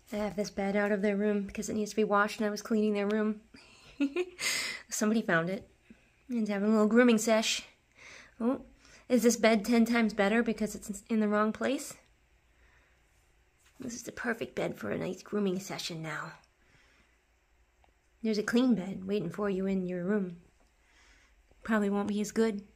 I have this bed out of their room because it needs to be washed and I was cleaning their room. Somebody found it and having a little grooming sesh. Oh, is this bed 10 times better because it's in the wrong place? This is the perfect bed for a nice grooming session now. There's a clean bed waiting for you in your room. Probably won't be as good.